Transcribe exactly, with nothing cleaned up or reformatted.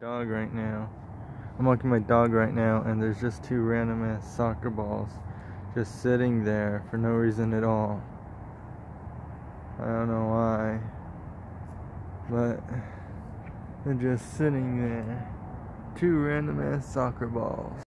Dog right now. I'm walking my dog right now, and there's just two random ass soccer balls just sitting there for no reason at all. I don't know why, but they're just sitting there. Two random ass soccer balls.